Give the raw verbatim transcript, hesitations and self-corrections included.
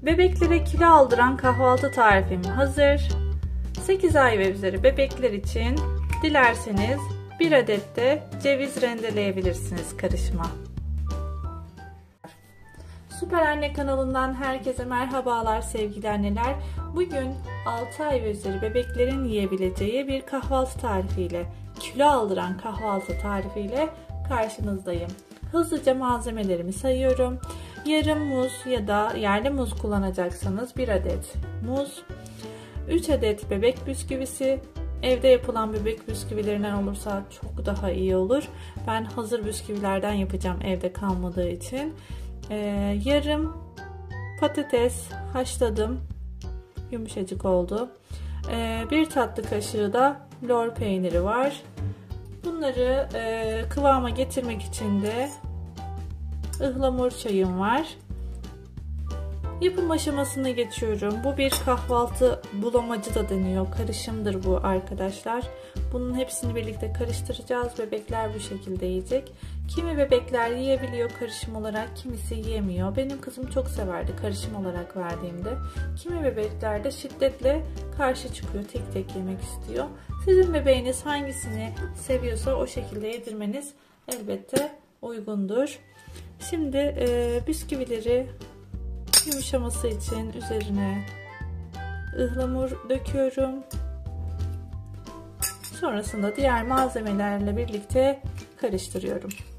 Bebeklere kilo aldıran kahvaltı tarifim hazır. sekiz ay ve üzeri bebekler için dilerseniz bir adet de ceviz rendeleyebilirsiniz karışıma. Süper Anne kanalından herkese merhabalar sevgili anneler. Bugün altı ay ve üzeri bebeklerin yiyebileceği bir kahvaltı tarifiyle, kilo aldıran kahvaltı tarifiyle karşınızdayım. Hızlıca malzemelerimi sayıyorum. Yarım muz ya da yerli muz kullanacaksanız bir adet muz, üç adet bebek bisküvisi. Evde yapılan bebek bisküvilerinden olursa çok daha iyi olur. Ben hazır bisküvilerden yapacağım evde kalmadığı için. Ee, yarım patates haşladım. Yumuşacık oldu. Ee, bir tatlı kaşığı da lor peyniri var. Bunları e, kıvama getirmek için de ıhlamur çayım var. Yapım aşamasına geçiyorum. Bu bir kahvaltı bulamacı da deniyor. Karışımdır bu arkadaşlar. Bunun hepsini birlikte karıştıracağız. Bebekler bu şekilde yiyecek. Kimi bebekler yiyebiliyor karışım olarak, kimisi yiyemiyor. Benim kızım çok severdi karışım olarak verdiğimde. Kimi bebekler de şiddetle karşı çıkıyor, tek tek yemek istiyor. Sizin bebeğiniz hangisini seviyorsa o şekilde yedirmeniz elbette uygundur. Şimdi e, bisküvileri yumuşaması için üzerine ıhlamur döküyorum. Sonrasında diğer malzemelerle birlikte karıştırıyorum.